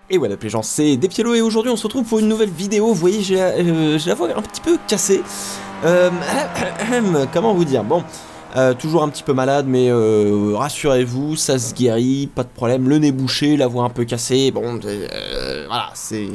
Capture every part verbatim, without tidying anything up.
Et voilà les gens, c'est Despiello et aujourd'hui on se retrouve pour une nouvelle vidéo. Vous voyez, j'ai euh, la voix un petit peu cassée. Euh, comment vous dire, bon, euh, toujours un petit peu malade, mais euh, rassurez-vous, ça se guérit, pas de problème. Le nez bouché, la voix un peu cassée, bon, euh, voilà, c'est...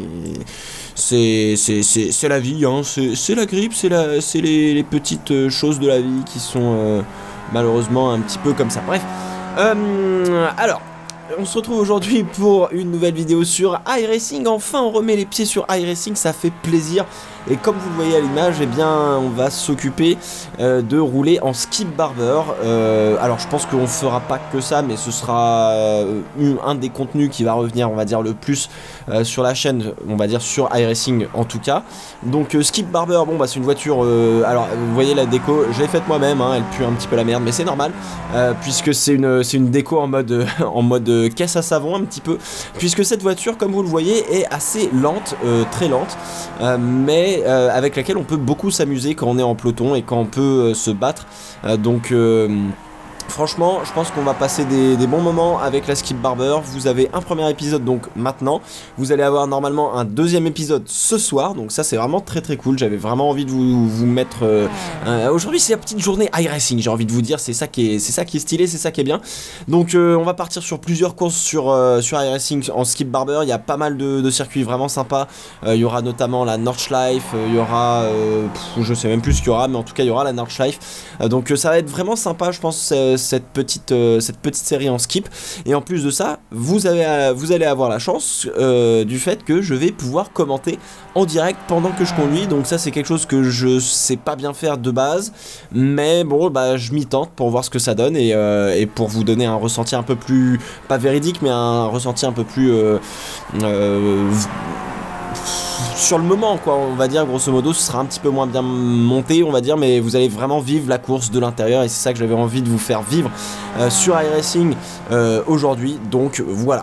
C'est la vie, hein. C'est la grippe, c'est les, les petites choses de la vie qui sont euh, malheureusement un petit peu comme ça. Bref, euh, alors... on se retrouve aujourd'hui pour une nouvelle vidéo sur iRacing. Enfin on remet les pieds sur iRacing, ça fait plaisir. Et comme vous le voyez à l'image, eh bien on va s'occuper euh, de rouler en skip barber. euh, Alors je pense qu'on fera pas que ça, mais ce sera euh, un des contenus qui va revenir, on va dire, le plus euh, sur la chaîne, on va dire sur iRacing en tout cas. Donc euh, skip barber, bon bah c'est une voiture, euh, alors vous voyez la déco, je l'ai faite moi-même, hein, elle pue un petit peu la merde, mais c'est normal, euh, puisque c'est une, c'est une déco en mode, en mode caisse à savon un petit peu, puisque cette voiture, comme vous le voyez, est assez lente, euh, très lente, euh, mais euh, avec laquelle on peut beaucoup s'amuser quand on est en peloton et quand on peut euh, se battre. Euh, donc euh, franchement, je pense qu'on va passer des, des bons moments avec la skip barber. Vous avez un premier épisode donc maintenant. Vous allez avoir normalement un deuxième épisode ce soir. Donc ça c'est vraiment très très cool. J'avais vraiment envie de vous, vous mettre... Euh, euh, Aujourd'hui c'est la petite journée iRacing. J'ai envie de vous dire, c'est ça qui est, c'est ça qui est stylé, c'est ça qui est bien. Donc euh, on va partir sur plusieurs courses sur, euh, sur iRacing en skip barber. Il y a pas mal de, de circuits vraiment sympas. Euh, il y aura notamment la Nordschleife. Euh, il y aura... Euh, pff, je sais même plus ce qu'il y aura, mais en tout cas il y aura la Nordschleife. Euh, donc euh, ça va être vraiment sympa, je pense, euh, cette petite, euh, cette petite série en skip. Et en plus de ça, vous, avez, euh, vous allez avoir la chance euh, du fait que je vais pouvoir commenter en direct pendant que je conduis. Donc ça c'est quelque chose que je sais pas bien faire de base, mais bon bah je m'y tente pour voir ce que ça donne et, euh, et pour vous donner un ressenti un peu plus, pas véridique, mais un ressenti un peu plus euh, euh, sur le moment, quoi, on va dire, grosso modo. Ce sera un petit peu moins bien monté, on va dire, mais vous allez vraiment vivre la course de l'intérieur, et c'est ça que j'avais envie de vous faire vivre euh, sur iRacing euh, aujourd'hui, donc voilà.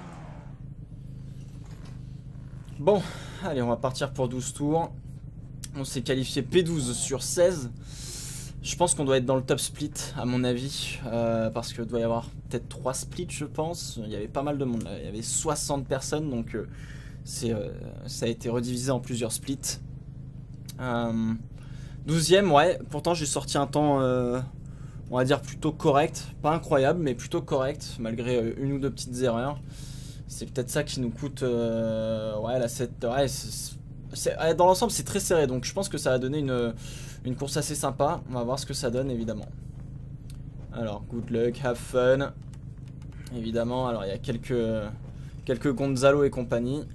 Bon, allez, on va partir pour douze tours. On s'est qualifié P douze sur seize. Je pense qu'on doit être dans le top split, à mon avis, euh, parce qu'il doit y avoir peut-être trois splits, je pense. Il y avait pas mal de monde, il y avait soixante personnes, donc... Euh, C'est, euh, ça a été redivisé en plusieurs splits. euh, douzième, ouais, pourtant j'ai sorti un temps, euh, on va dire, plutôt correct. Pas incroyable, mais plutôt correct, malgré euh, une ou deux petites erreurs. C'est peut-être ça qui nous coûte... Euh, ouais, la sept... Ouais, c'est, c'est, dans l'ensemble, c'est très serré, donc je pense que ça va donner une, une course assez sympa. On va voir ce que ça donne, évidemment. Alors, good luck, have fun. Évidemment, alors il y a quelques, quelques Gonzalo et compagnie.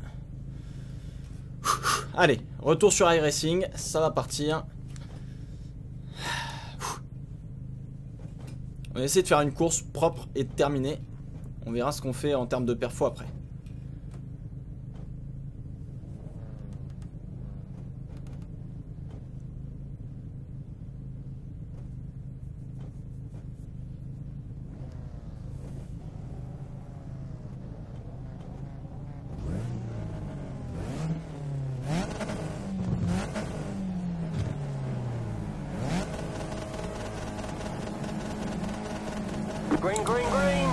Allez, retour sur iRacing, ça va partir. On essaie de faire une course propre et terminée. On verra ce qu'on fait en termes de perfo après. Green, green, green.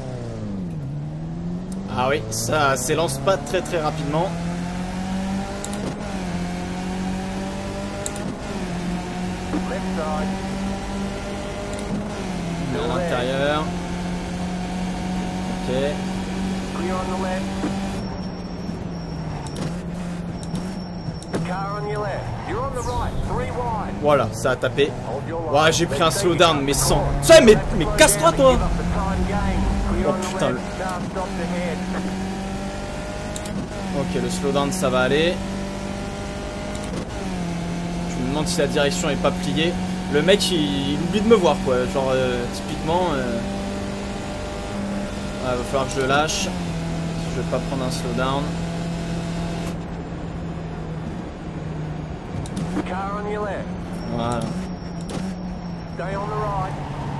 Ah oui, ça s'élance pas très très rapidement. Left side. À l'intérieur. Ok. Clear on the left. Car on your left. You're on the right. Three wide. Voilà, ça a tapé. Hold your line. Ouais, j'ai pris un slowdown, mais sans... Ça, mais, mais casse-toi, toi. Give up the time gain. Clear Oh on the putain. left. Start stop ahead. Ok, le slowdown, ça va aller. Je me demande si la direction est pas pliée. Le mec, il, il oublie de me voir, quoi. Genre, euh, typiquement... Euh... Ouais, va falloir que je le lâche. Je vais pas prendre un slowdown. Car on your left. Voilà. Stay on the right.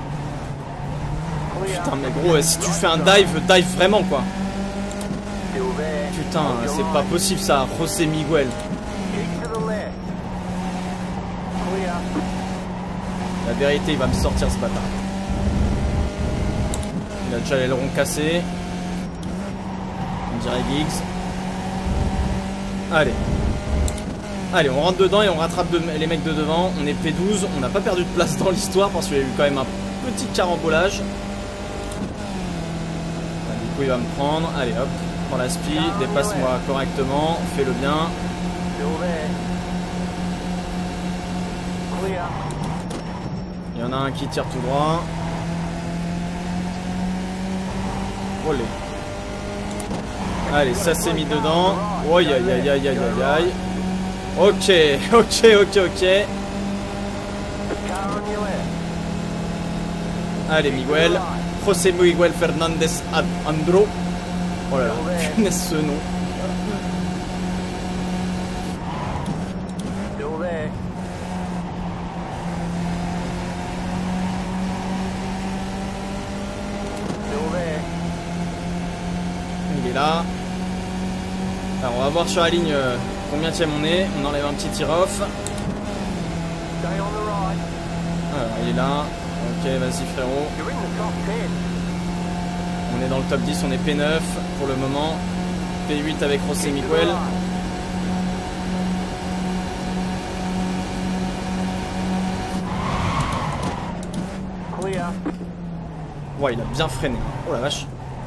Clear. Putain, mais gros, si tu fais un dive, dive vraiment, quoi. Still there. Putain, Hold your c'est pas line. possible, ça. José Miguel. Keep to the left. Clear. La vérité, il va me sortir, ce bâtard. Il a déjà l'aileron cassé. dirait Giggs. Allez. Allez, on rentre dedans et on rattrape de, les mecs de devant. On est P douze, on n'a pas perdu de place dans l'histoire parce qu'il y a eu quand même un petit carambolage. Bah, du coup, il va me prendre. Allez, hop, prends la speed, dépasse-moi correctement, fais-le bien. Il y en a un qui tire tout droit. Olé. Allez, ça s'est mis dedans. Oh, aïe aïe aïe aïe aïe aïe aïe. Ok, ok, ok, ok. Allez, Miguel. José Miguel Fernandez Andro. Oh là là, punaise ce nom. Il est là. Alors, on va voir sur la ligne euh, combien tième on est. On enlève un petit tir-off. Alors, il est là. Ok, vas-y frérot. On est dans le top dix, on est P neuf pour le moment. P huit avec José Miguel. Ouais, il a bien freiné. Oh la vache.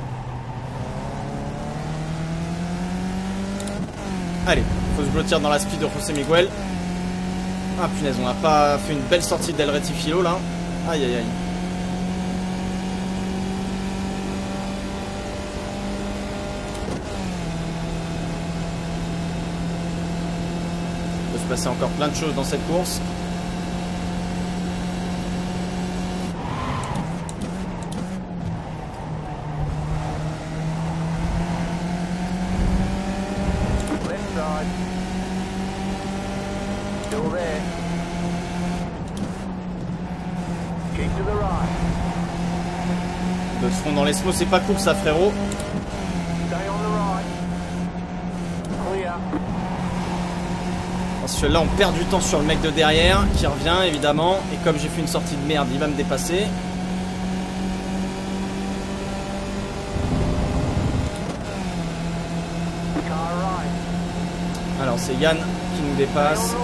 Allez, faut se blottir dans la speed de José Miguel. Ah punaise, on n'a pas fait une belle sortie d'El Retifilo là. Aïe aïe aïe. Il peut se passer encore plein de choses dans cette course. De front dans les smos, c'est pas cool ça frérot. Parce que là on perd du temps sur le mec de derrière qui revient évidemment. Et comme j'ai fait une sortie de merde, il va me dépasser. Alors c'est Yann qui nous dépasse.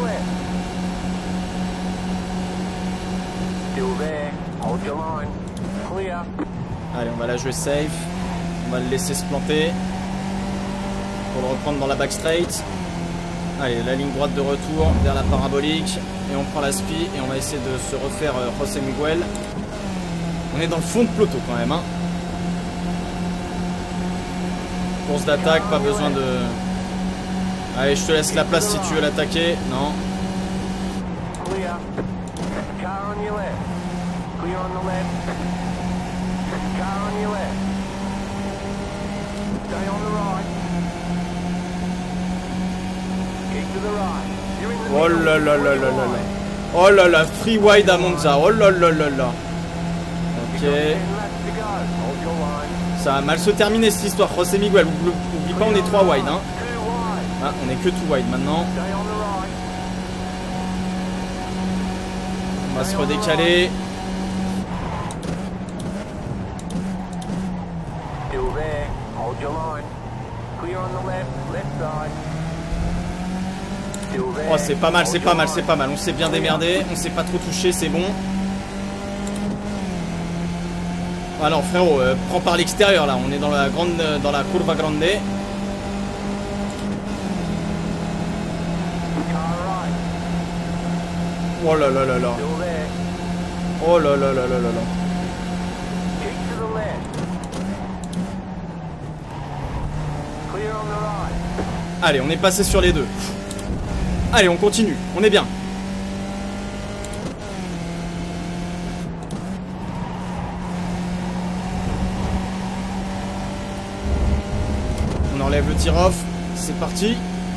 Allez, on va la jouer safe. On va le laisser se planter pour le reprendre dans la back straight. Allez, la ligne droite de retour vers la parabolique. Et on prend la spi et on va essayer de se refaire euh, José Miguel. On est dans le fond de peloton quand même. Hein. Course d'attaque, pas besoin de... Allez, je te laisse la place si tu veux l'attaquer. Non. Oh là là là là là là. Oh là là, free wide à Monza. Oh là là là là. Ok. Ça va mal se terminer cette histoire. José Miguel, oublie pas, on est trois wide. Hein. Ah, on est que two wide maintenant. On va se redécaler. Oh, c'est pas mal, c'est pas mal, c'est pas mal. On s'est bien démerdé, on s'est pas trop touché, c'est bon. Alors frérot, euh, prends par l'extérieur là. On est dans la grande, dans la curva grande. Oh là là là là. Oh là là là là là là. Allez, on est passé sur les deux. Allez, on continue, on est bien. On enlève le tir-off, c'est parti.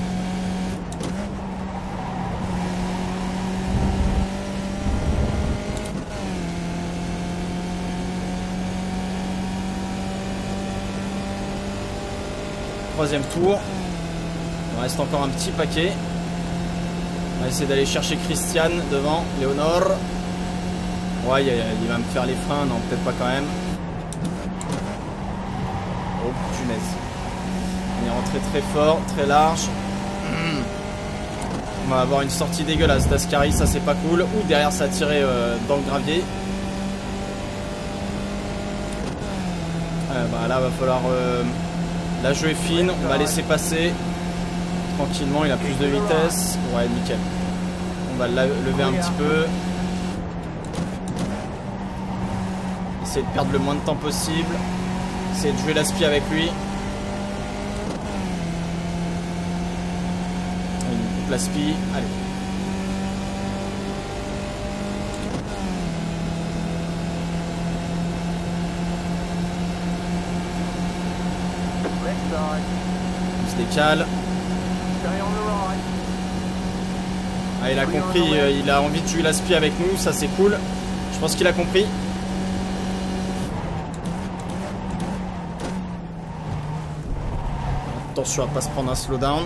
Troisième tour. Il reste encore un petit paquet. On va essayer d'aller chercher Christian devant. Léonore. Ouais, il va me faire les freins. Non, peut-être pas quand même. Oh, punaise. On est rentré très fort, très large. On va avoir une sortie dégueulasse d'Ascari, ça c'est pas cool. Ou derrière ça a tiré euh, dans le gravier. Euh, bah, là va falloir... Euh, la jeu est fine, on va laisser passer. Tranquillement, il a plus de vitesse. Ouais, nickel. On va le lever un petit peu. Essayer de perdre le moins de temps possible. Essayer de jouer l'aspi avec lui. L'aspi, allez. On se décale. Ah, il a compris, euh, il a envie de jouer l'aspi avec nous, ça c'est cool. Je pense qu'il a compris. Attention à pas se prendre un slowdown.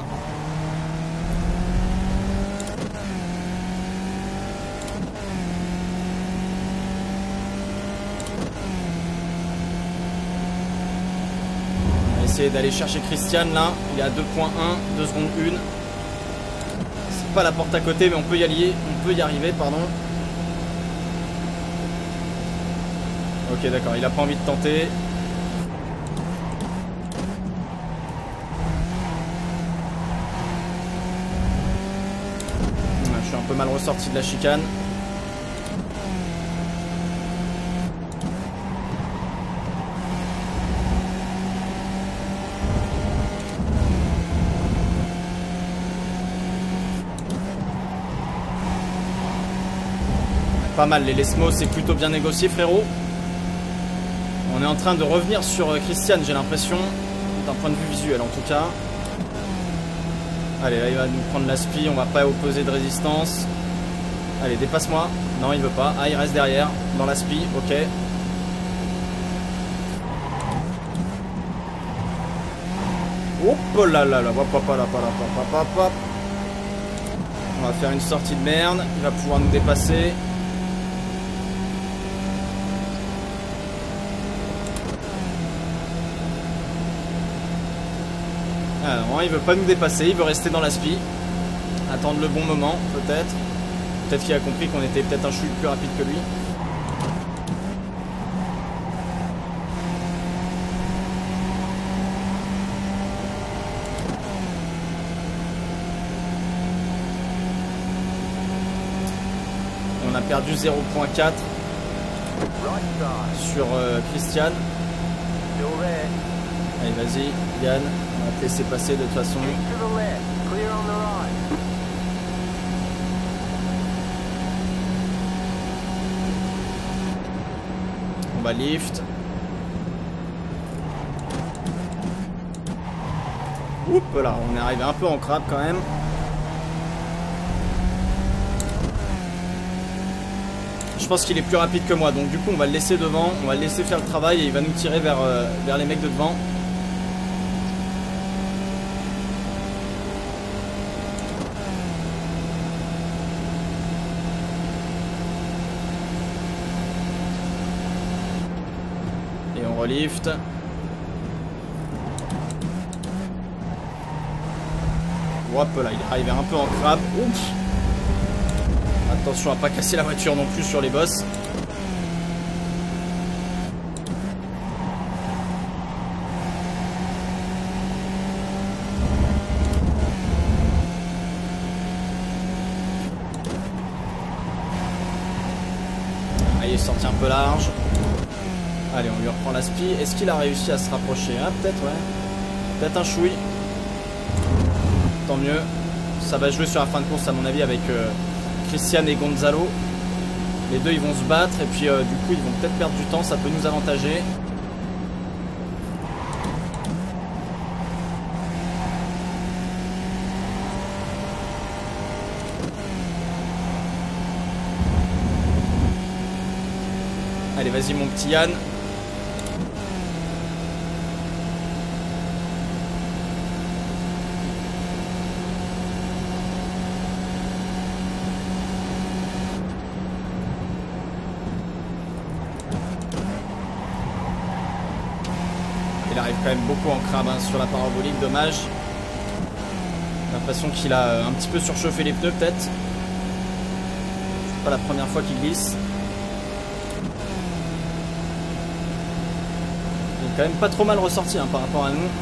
D'aller chercher Christian là, il est à deux point un, deux secondes une. C'est pas la porte à côté mais on peut y aller, on peut y arriver, pardon. Ok d'accord, il a pas envie de tenter. Je suis un peu mal ressorti de la chicane. Pas mal, les Lesmo c'est plutôt bien négocié frérot. On est en train de revenir sur Christian, j'ai l'impression, d'un point de vue visuel en tout cas. Allez, là il va nous prendre l'aspi, on va pas opposer de résistance. Allez, dépasse-moi. Non, il veut pas. Ah, il reste derrière, dans l'aspi, ok. Hop là là là, hop hop là, hop hop hop hop. On va faire une sortie de merde, il va pouvoir nous dépasser. Ah non, il veut pas nous dépasser, il veut rester dans l'aspi. Attendre le bon moment, peut-être. Peut-être qu'il a compris qu'on était peut-être un chute plus rapide que lui. On a perdu zéro point quatre sur euh, Christian. Allez, vas-y, Yann. On va te laisser passer de toute façon. On va lift. Oups là, on est arrivé un peu en crabe quand même. Je pense qu'il est plus rapide que moi, donc du coup on va le laisser devant, on va le laisser faire le travail et il va nous tirer vers, euh, vers les mecs de devant. Et on relift. Hop là, il est arrivé un peu en crabe. Oups. Attention à pas casser la voiture non plus sur les bosses. Ah, il est sorti un peu large. Allez, on lui reprend la spi. Est-ce qu'il a réussi à se rapprocher? Ah, peut-être, ouais. Peut-être un chouï. Tant mieux. Ça va jouer sur la fin de course, à mon avis, avec euh, Christian et Gonzalo. Les deux, ils vont se battre. Et puis, euh, du coup, ils vont peut-être perdre du temps. Ça peut nous avantager. Allez, vas-y, mon petit Yann. quand même beaucoup en crabe hein, sur la parabolique, dommage. J'ai l'impression qu'il a un petit peu surchauffé les pneus peut-être. C'est pas la première fois qu'il glisse. Il est quand même pas trop mal ressorti hein, par rapport à nous.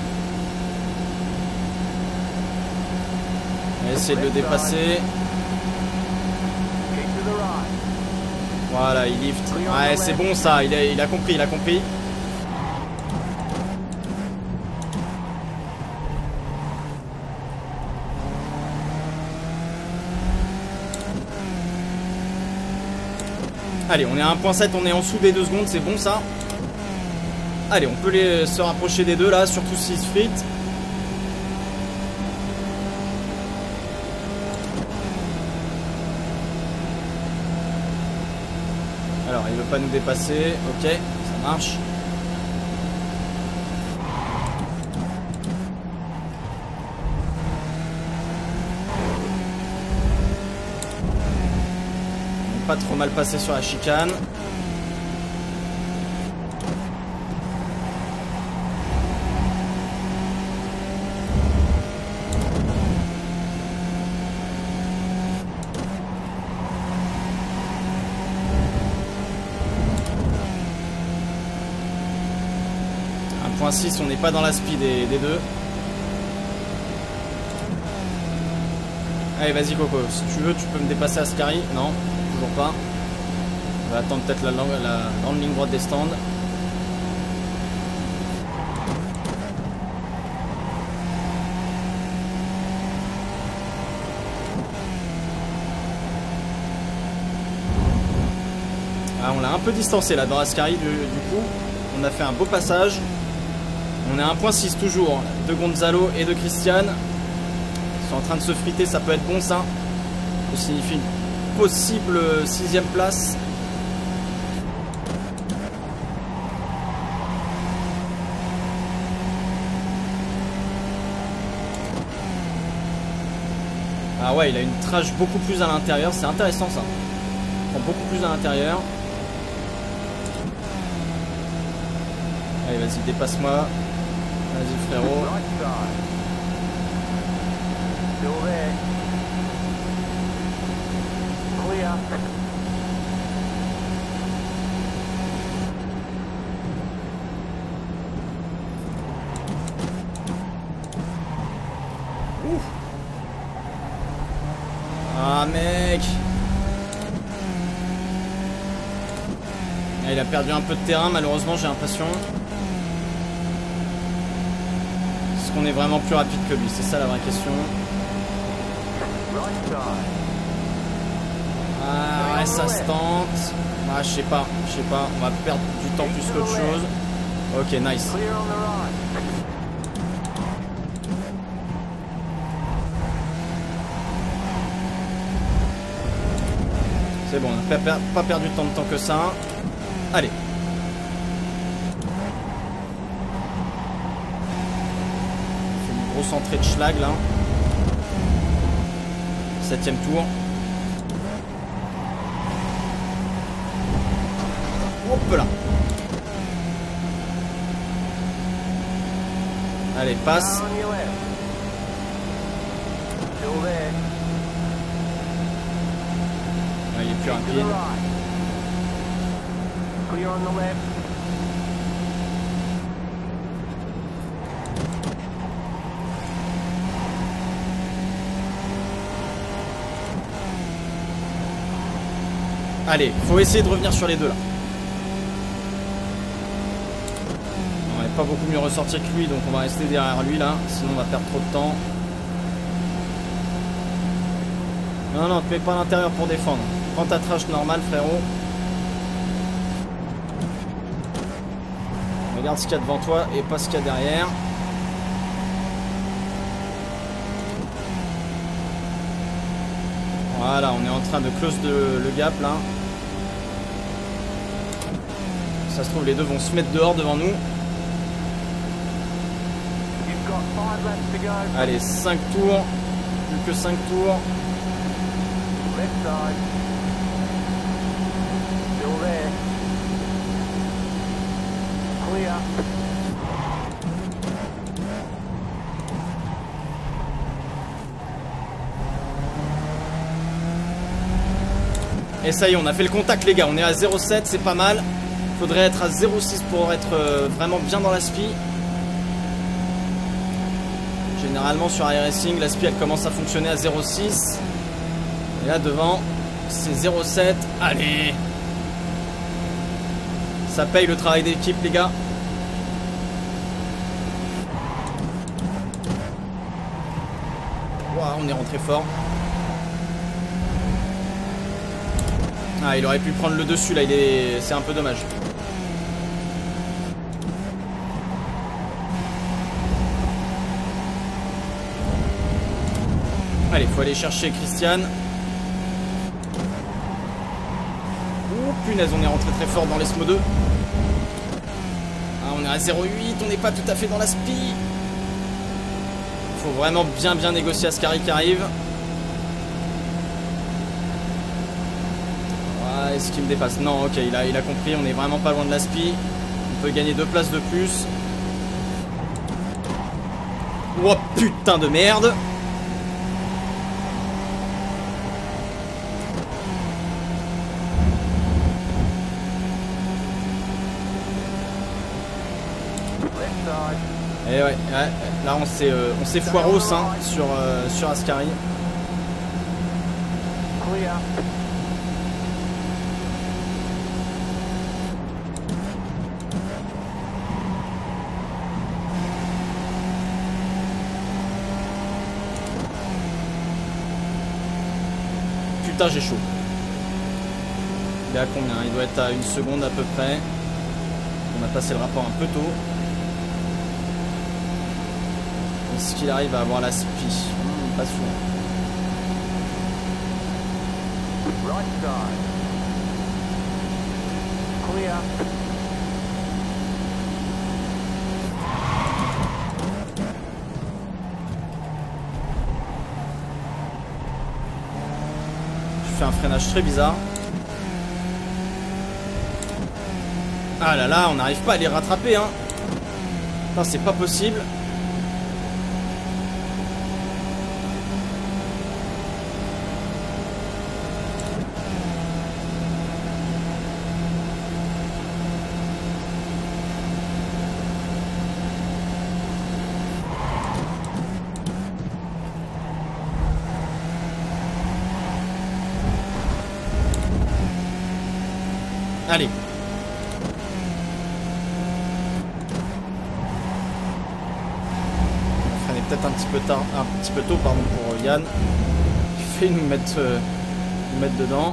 On va essayer de le dépasser. Voilà, il lift. Ouais, c'est bon ça, il a, il a compris, il a compris. Allez, on est à un point sept, on est en dessous des deux secondes, c'est bon ça. Allez, on peut les, se rapprocher des deux là, surtout s'ils se fritent. Alors, il veut pas nous dépasser, ok, ça marche. Pas trop mal passé sur la chicane. un point six, on n'est pas dans la speed des, des deux. Allez, vas-y Coco, si tu veux, tu peux me dépasser Ascari. Non, toujours pas. On va attendre peut-être la, la grande ligne droite des stands. Ah, on l'a un peu distancé là dans Ascari, du, du coup. On a fait un beau passage. On est à un point six toujours, de Gonzalo et de Christian. Ils sont en train de se friter, ça peut être bon ça. Ça signifie une possible sixième place. Ah ouais, il a une trage beaucoup plus à l'intérieur, c'est intéressant ça. Il prend beaucoup plus à l'intérieur. Allez, vas-y, dépasse-moi. Vas-y, frérot. Ouf. Ah, mec. Ah, il a perdu un peu de terrain, malheureusement, j'ai l'impression. Est-ce qu'on est vraiment plus rapide que lui? C'est ça la vraie question. Ah ouais, ça se tente. Ah, je sais pas, je sais pas. On va perdre du temps plus qu'autre chose. Ok, nice. C'est bon, on n'a pas, pas perdu tant de temps que ça. Allez. On fait une grosse entrée de schlag là. Septième tour. Hop là. Allez, passe. Ah, il est plus rapide. Allez, faut essayer de revenir sur les deux là. On n'est pas beaucoup mieux ressorti que lui, donc on va rester derrière lui là, sinon on va perdre trop de temps. Non, non, te mets pas à l'intérieur pour défendre. Prends ta trash normale, frérot. Regarde ce qu'il y a devant toi et pas ce qu'il y a derrière. Voilà, on est en train de close de, le gap là. Ça se trouve, les deux vont se mettre dehors devant nous. Allez, cinq tours. Plus que cinq tours. Et ça y est, on a fait le contact les gars, on est à zéro sept, c'est pas mal. Faudrait être à zéro six pour être euh, vraiment bien dans la spi. Généralement sur iRacing, la spi elle commence à fonctionner à zéro six. Et là devant, c'est zéro sept. Allez! Ça paye le travail d'équipe les gars. Wow, on est rentré fort. Ah, il aurait pu prendre le dessus là, il est... c'est un peu dommage. Allez, faut aller chercher Christian. Oh punaise, on est rentré très fort dans l'Esmo deux. Ah, on est à zéro huit, on n'est pas tout à fait dans la spi. Faut vraiment bien bien négocier Ascari qui arrive. Ah, est-ce qu'il me dépasse? Non, ok, il a, il a compris, on est vraiment pas loin de la spi. On peut gagner deux places de plus. Oh putain de merde. Et ouais, ouais, là on s'est euh, on s'est foiros hein, sur, euh, sur Ascari. Putain, j'ai chaud. Il est à combien? Il doit être à une seconde à peu près. On a passé le rapport un peu tôt. Est-ce qu'il arrive à avoir la spi? Mmh, pas souvent. Right side. Clear. Je fais un freinage très bizarre. Ah là là, on n'arrive pas à les rattraper hein. Putain, c'est pas possible. Allez. Freiner peut-être un petit peu tard, un petit peu tôt pardon pour euh, Yann. Il fait nous mettre, euh, nous mettre dedans.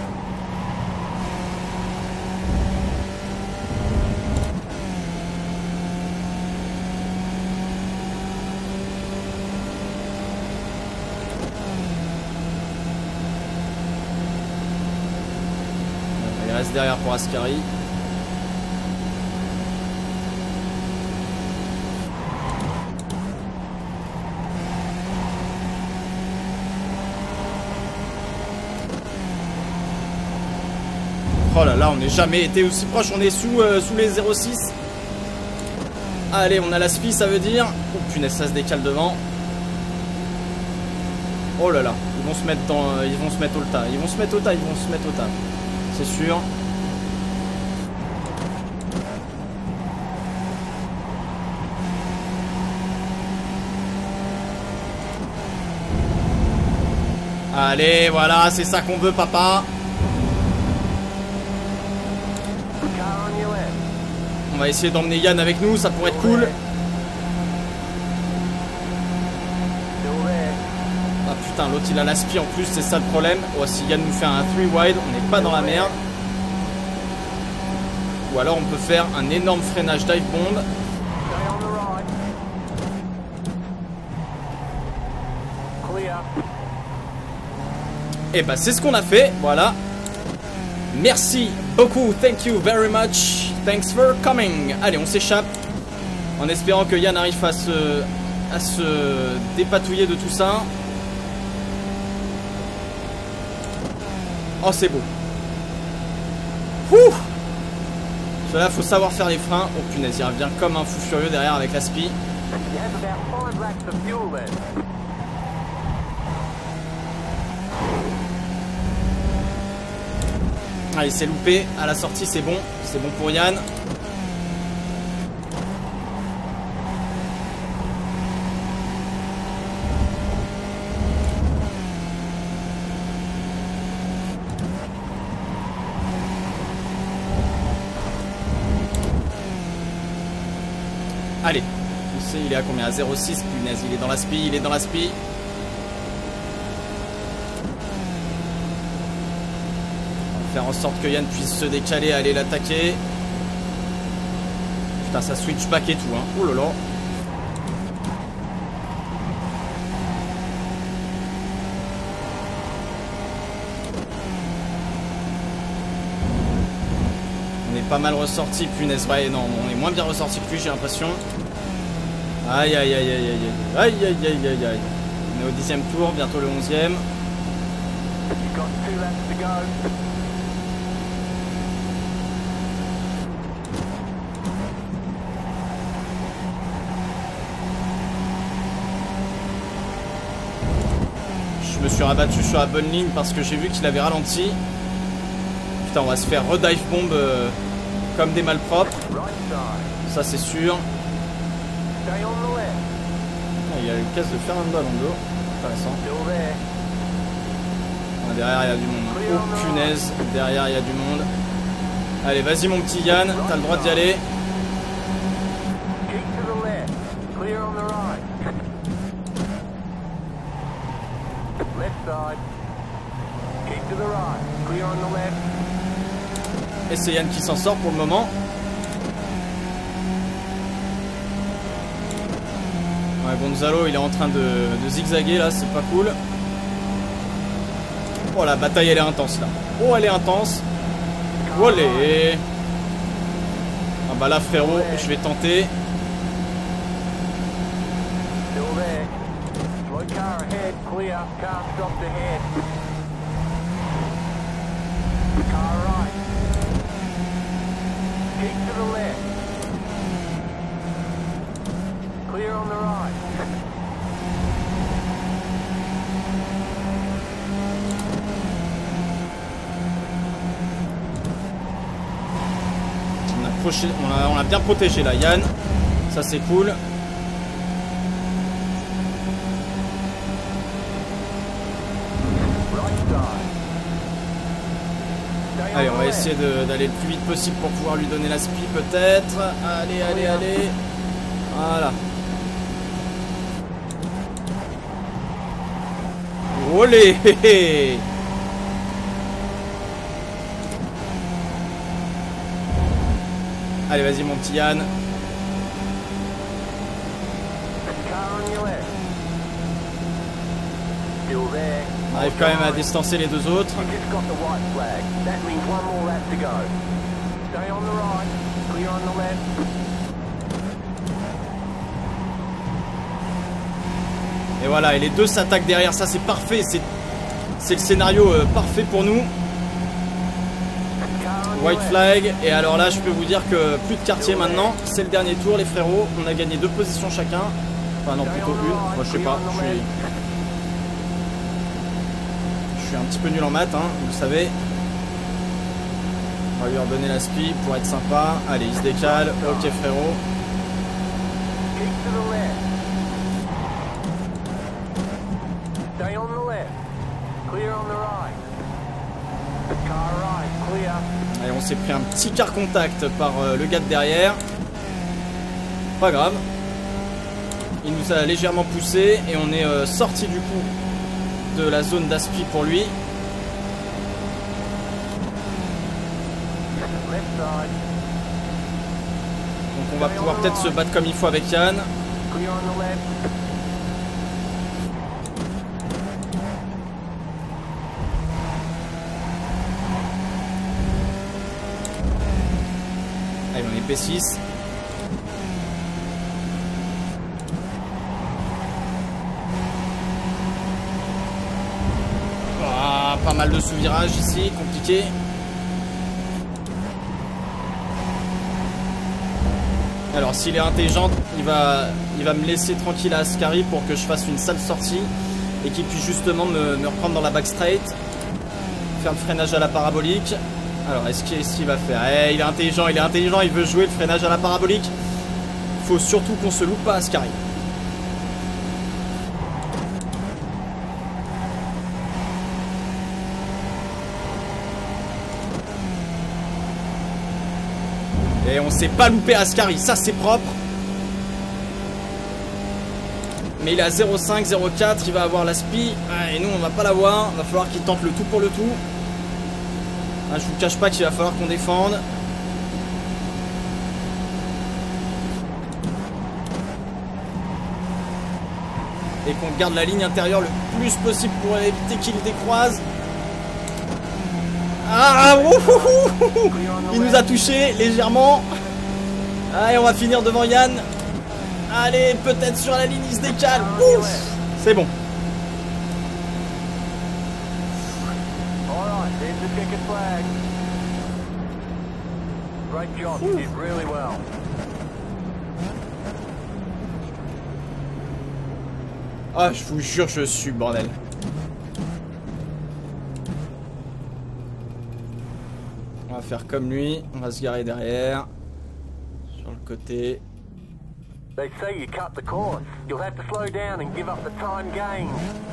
Il reste derrière pour Ascari. Oh là là, on n'est jamais été aussi proche, on est sous, euh, sous les zéro six. Allez, on a la spi, ça veut dire. Oh punaise, ça se décale devant. Oh là là, ils vont se mettre dans, euh, ils vont se mettre au tas, ils vont se mettre au tas, ils vont se mettre au tas. C'est sûr. Allez, voilà, c'est ça qu'on veut, papa. On va essayer d'emmener Yann avec nous, ça pourrait être cool. Ah putain, l'autre il a la spi en plus, c'est ça le problème. Oh, si Yann nous fait un trois wide, on n'est pas dans la merde. Ou alors on peut faire un énorme freinage dive bomb. Et bah c'est ce qu'on a fait, voilà. Merci beaucoup, thank you very much. Thanks for coming. Allez, on s'échappe. En espérant que Yann arrive à se, à se dépatouiller de tout ça. Oh, c'est beau. Ouh. Cela, faut savoir faire les freins. Oh punaise, il revient comme un fou furieux derrière avec la spi. Allez, c'est loupé. À la sortie, c'est bon. C'est bon pour Yann. Allez, il est à combien? À zéro virgule six, punaise, il est dans la spi, il est dans la spi. On va faire en sorte que Yann puisse se décaler, aller l'attaquer. Putain, ça switch back et tout, hein. Oh là là. On est pas mal ressorti, punaise. Ouais, non, on est moins bien ressorti que lui, j'ai l'impression. Aïe aïe aïe aïe aïe aïe aïe aïe aïe aïe aïe. On est au dixième tour, bientôt le onzième. Je me suis rabattu sur la bonne ligne parce que j'ai vu qu'il avait ralenti. Putain, on va se faire redive bomb euh, comme des malpropres. Ça c'est sûr. Ah, il y a une caisse de Fernando Alonso. Intéressant. Ah, derrière il y a du monde. Oh punaise, derrière il y a du monde. Allez, vas-y mon petit Yann, t'as le droit d'y aller. Et c'est Yann qui s'en sort pour le moment. Ouais, Gonzalo il est en train de, de zigzaguer là, c'est pas cool. Oh la bataille elle est intense là. Oh elle est intense. Olé. Ah bah là frérot, je vais tenter. On a, on a bien protégé là Yann. Ça c'est cool. Allez, on va essayer d'aller le plus vite possible pour pouvoir lui donner la spi peut-être. Allez, allez, allez. Voilà. Olé. Allez, vas-y mon petit Yann. On arrive quand même à distancer les deux autres. Et voilà, et les deux s'attaquent derrière, ça c'est parfait, c'est le scénario euh, parfait pour nous. White flag, et alors là je peux vous dire que plus de quartier maintenant, c'est le dernier tour les frérots, on a gagné deux positions chacun. Enfin non, plutôt une, moi je sais pas, je suis... je suis un petit peu nul en maths, hein, vous le savez. On va lui redonner la spi pour être sympa. Allez, il se décale, ok frérot. Allez, on s'est pris un petit quart contact par euh, le gars de derrière. Pas grave. Il nous a légèrement poussé et on est euh, sorti du coup de la zone d'aspi pour lui. Donc on va pouvoir peut-être se battre comme il faut avec Yann. Allez, on est P six. Ah, pas mal de sous-virages ici, compliqué. Alors s'il est intelligent, il va, il va me laisser tranquille à Ascari pour que je fasse une sale sortie et qu'il puisse justement me, me reprendre dans la back straight, faire le freinage à la parabolique Alors, est-ce qu'il est va faire? Eh, il est intelligent, il est intelligent, il veut jouer le freinage à la parabolique. Faut surtout qu'on se loupe pas à Ascari. Et on s'est pas loupé à Ascari, ça c'est propre. Mais il est à zéro virgule cinq, zéro virgule quatre, il va avoir la spi. Ah, et nous on va pas l'avoir, va falloir qu'il tente le tout pour le tout. Ah, je vous cache pas qu'il va falloir qu'on défende. Et qu'on garde la ligne intérieure le plus possible pour éviter qu'il décroise. Ah, ouh, ouh, ouh, il nous a touché légèrement. Allez, on va finir devant Yann. Allez, peut-être sur la ligne, il se décale. Ouf, c'est bon. Ah, je vous jure, je suis bordel. On va faire comme lui, on va se garer derrière, sur le côté. They say you cut the course. You'll have to slow down and give up the time gained.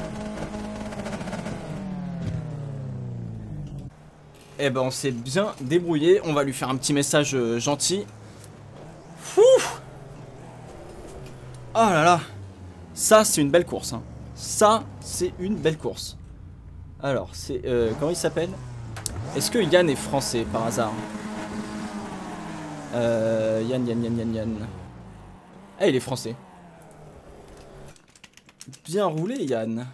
Eh ben, on s'est bien débrouillé. On va lui faire un petit message euh, gentil. Fou! Oh là là! Ça, c'est une belle course. Hein. Ça, c'est une belle course. Alors, c'est... Euh, comment il s'appelle? Est-ce que Yann est français, par hasard? euh, Yann, Yann, Yann, Yann, Yann. Ah, il est français. Bien roulé, Yann.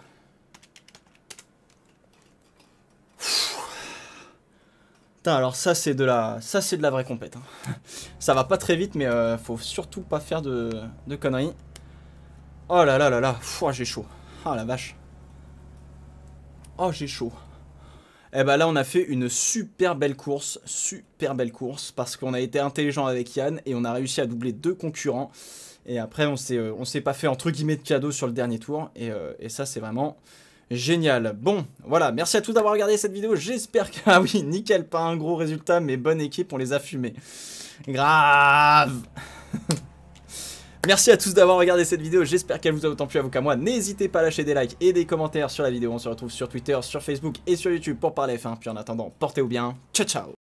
Putain, alors ça, c'est de la... Ça, c'est de la vraie compète. Hein. Ça va pas très vite, mais euh, faut surtout pas faire de, de conneries. Oh là là là là, oh, j'ai chaud. Ah la vache. Oh, j'ai chaud. Et bah là, on a fait une super belle course. Super belle course. Parce qu'on a été intelligent avec Yann. Et on a réussi à doubler deux concurrents. Et après, on s'est euh, on s'est pas fait entre guillemets de cadeaux sur le dernier tour. Et, euh, et ça, c'est vraiment génial. Bon, voilà. Merci à tous d'avoir regardé cette vidéo. J'espère que... Ah oui, nickel. Pas un gros résultat, mais bonne équipe. On les a fumés. Grave. Merci à tous d'avoir regardé cette vidéo, j'espère qu'elle vous a autant plu à vous qu'à moi. N'hésitez pas à lâcher des likes et des commentaires sur la vidéo. On se retrouve sur Twitter, sur Facebook et sur YouTube pour parler F un. Puis en attendant, portez-vous bien. Ciao ciao.